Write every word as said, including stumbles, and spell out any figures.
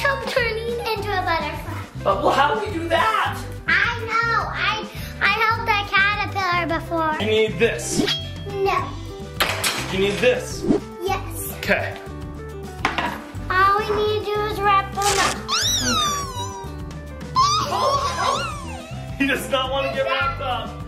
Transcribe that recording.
hope turning into a butterfly. Uh, well, how do we do that? I know. I I helped a caterpillar before. You need this. No. You need this. Yes. Okay. All we need to do is wrap them up. Okay. He does not want to get wrapped up.